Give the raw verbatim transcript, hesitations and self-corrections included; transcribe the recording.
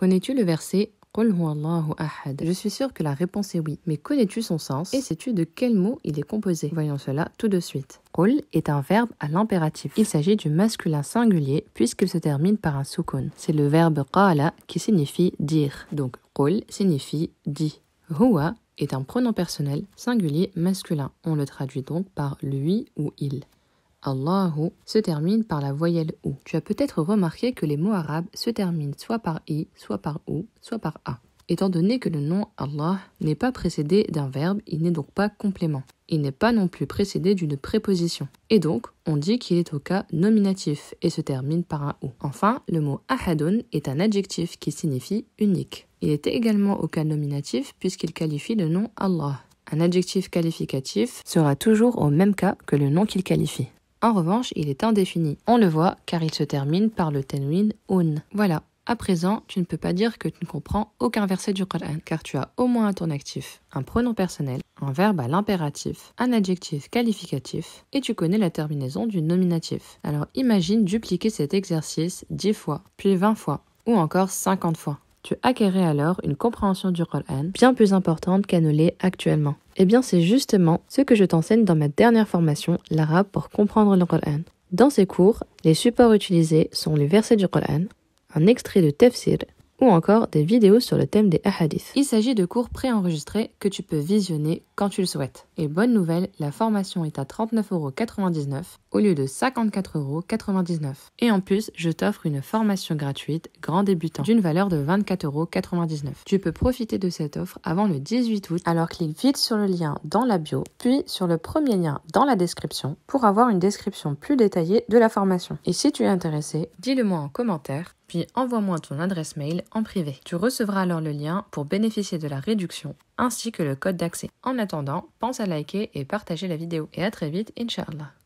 Connais-tu le verset Qul huwallahu ahad? Je suis sûre que la réponse est oui, mais connais-tu son sens et sais-tu de quel mot il est composé? Voyons cela tout de suite. Qul est un verbe à l'impératif. Il s'agit du masculin singulier puisqu'il se termine par un soukoun. C'est le verbe qala qui signifie dire. Donc Qul signifie dit. Huwa est un pronom personnel singulier masculin. On le traduit donc par lui ou il. Allahu se termine par la voyelle ou. Tu as peut-être remarqué que les mots arabes se terminent soit par i, soit par ou, soit par a. Étant donné que le nom Allah n'est pas précédé d'un verbe, il n'est donc pas complément. Il n'est pas non plus précédé d'une préposition. Et donc, on dit qu'il est au cas nominatif et se termine par un ou. Enfin, le mot ahadun est un adjectif qui signifie unique. Il est également au cas nominatif puisqu'il qualifie le nom Allah. Un adjectif qualificatif sera toujours au même cas que le nom qu'il qualifie. En revanche, il est indéfini. On le voit car il se termine par le tanwin un. Voilà. À présent, tu ne peux pas dire que tu ne comprends aucun verset du Coran, car tu as au moins à ton actif un pronom personnel, un verbe à l'impératif, un adjectif qualificatif, et tu connais la terminaison du nominatif. Alors imagine dupliquer cet exercice dix fois, puis vingt fois, ou encore cinquante fois. Tu acquérais alors une compréhension du Coran bien plus importante qu'elle ne l'est actuellement. Eh bien, c'est justement ce que je t'enseigne dans ma dernière formation, l'arabe pour comprendre le Coran. Dans ces cours, les supports utilisés sont les versets du Coran, un extrait de tafsir ou encore des vidéos sur le thème des hadiths. Il s'agit de cours préenregistrés que tu peux visionner quand tu le souhaites. Et bonne nouvelle, la formation est à trente-neuf euros quatre-vingt-dix-neuf au lieu de cinquante-quatre euros quatre-vingt-dix-neuf. Et en plus, je t'offre une formation gratuite grand débutant d'une valeur de vingt-quatre euros quatre-vingt-dix-neuf. Tu peux profiter de cette offre avant le dix-huit août, alors clique vite sur le lien dans la bio, puis sur le premier lien dans la description pour avoir une description plus détaillée de la formation. Et si tu es intéressé, dis-le moi en commentaire, puis envoie-moi ton adresse mail en privé. Tu recevras alors le lien pour bénéficier de la réduction ainsi que le code d'accès. En attendant, pense à liker et partager la vidéo. Et à très vite, Inch'Allah.